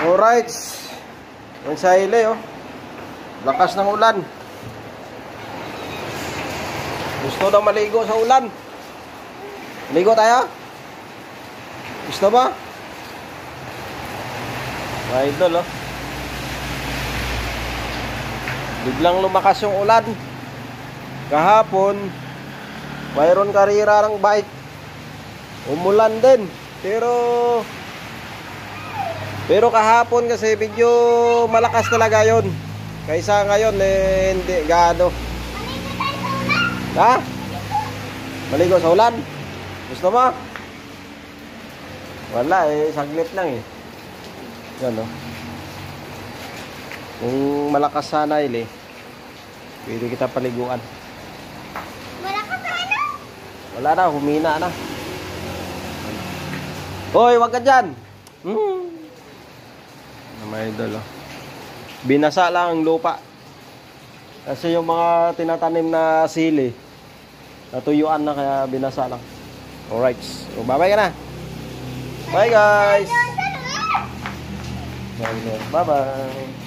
Alright. Yung sa hili, oh. Lakas ng ulan. Gusto daw maligo sa ulan. Maligo tayo? Gusto ba? Mga idol, oh. Biglang lumakas yung ulan. Kahapon, mayroon karira ng bike. Umulan din. Pero kahapon kasi medyo malakas talaga yon. Kaysa ngayon hindi gaano. Ha? Maligo sa ulan? Gusto mo? Wala saglit lang Yan Kung malakas sana pwede kita paliguan. Malakas sana? Wala na, humina na. Hoy, wag ka dyan. May idol, binasa lang ang lupa. Kasi yung mga tinatanim na sili, natuyuan na kaya binasa lang. Alright. So, bye-bye ka na. Bye guys. Bye-bye.